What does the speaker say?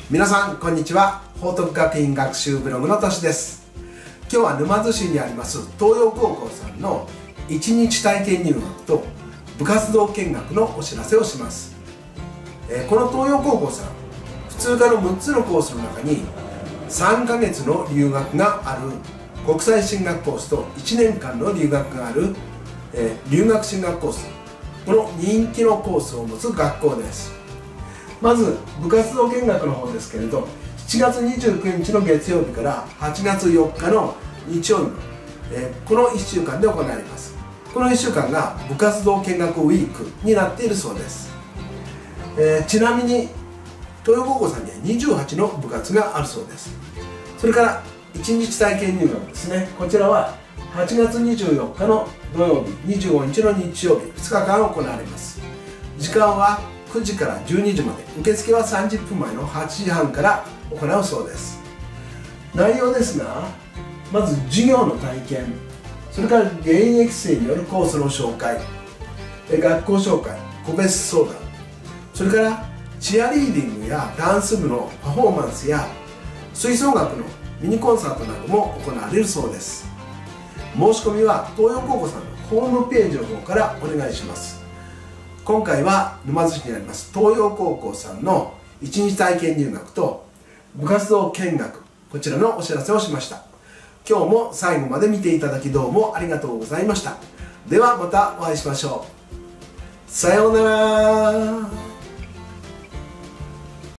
皆さんこんにちは。報徳学院学習ブログのとしです。今日は沼津市にあります東洋高校さんの1日体験入学と部活動見学のお知らせをします。この東洋高校さん、普通科の6つのコースの中に3ヶ月の留学がある国際進学コースと1年間の留学がある、留学進学コース、この人気のコースを持つ学校です。まず部活動見学の方ですけれど、7月29日の月曜日から8月4日の日曜日、この1週間で行われます。この1週間が部活動見学ウィークになっているそうです。ちなみに東洋高校さんには28の部活があるそうです。それから1日体験入学ですね。こちらは8月24日の土曜日、25日の日曜日、2日間行われます。時間は9時から12時まで、受付は30分前の8時半から行うそうです。内容ですが、まず授業の体験、それから現役生によるコースの紹介、学校紹介、個別相談、それからチアリーディングやダンス部のパフォーマンスや吹奏楽のミニコンサートなども行われるそうです。申し込みは東洋高校さんのホームページの方からお願いします。今回は沼津市にあります東洋高校さんの1日体験入学と部活動見学、こちらのお知らせをしました。今日も最後まで見ていただきどうもありがとうございました。ではまたお会いしましょう。さようなら。